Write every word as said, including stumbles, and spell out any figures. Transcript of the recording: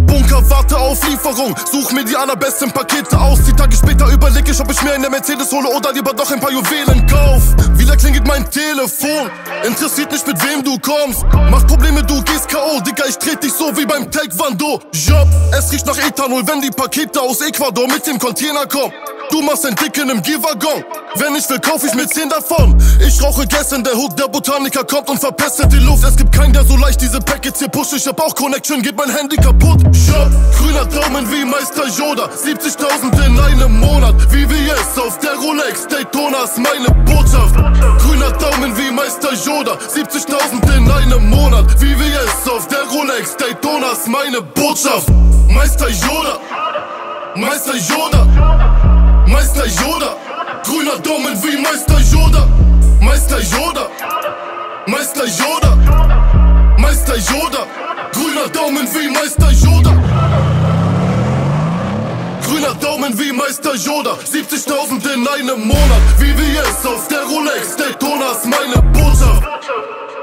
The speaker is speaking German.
Bunker, warte auf Lieferung. Such mir die allerbesten Pakete aus. Die Tage später überleg ich, ob ich mir in der Mercedes hole oder lieber doch ein paar Juwelen kauf. Wieder klingelt mein Telefon. Interessiert nicht, mit wem du kommst. Mach Probleme, du gehst K O. Digga, ich trete dich so wie beim Taekwondo. Job, es riecht nach Ethanol, wenn die Pakete aus Ecuador mit dem Container kommen. Du machst ein Dicken im Gehwaggon. Wenn ich will, kauf ich mir zehn davon. Ich rauche Gas in der Hood, der Botaniker kommt und verpestet die Luft. Es gibt keinen, der so leicht diese Packets hier pusht. Ich hab auch Connection, geht mein Handy kaputt. Shop, grüner Daumen wie Meister Yoda. siebzigtausend in einem Monat. V V S auf der Rolex, Daytona ist meine Botschaft. Grüner Daumen wie Meister Yoda. siebzigtausend in einem Monat. V V S auf der Rolex, Daytona ist meine Botschaft. Meister Yoda, Meister Yoda, Meister Yoda. Grüner Daumen wie Meister Yoda. Meister Yoda, Meister Yoda, Meister Yoda. Grüner Daumen wie Meister Yoda. Grüner Daumen wie Meister Yoda. siebzigtausend in einem Monat. V V S auf der Rolex, Daytona ist meine Botschaft.